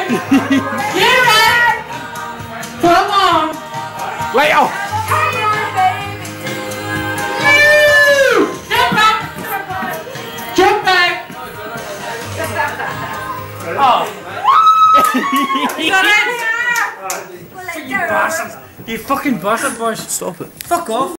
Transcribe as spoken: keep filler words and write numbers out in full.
Kieran! Come on! Leo! Jump back! Jump back! Oh! You bastard! You fucking bastard, boys! Stop it. Fuck off!